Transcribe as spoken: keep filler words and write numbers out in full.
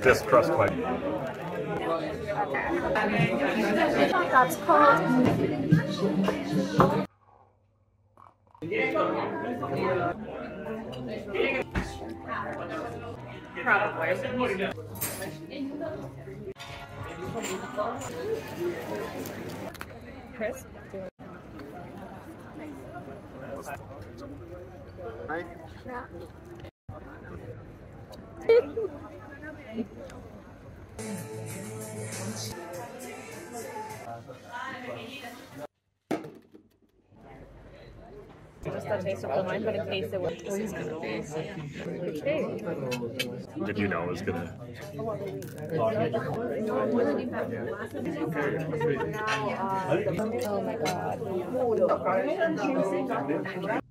distrust my... That's called... Probably. Chris? Right? Yeah. Just a taste of the wine, but in case it was he's gonna be. Okay. Did you know it was gonna? Oh my god.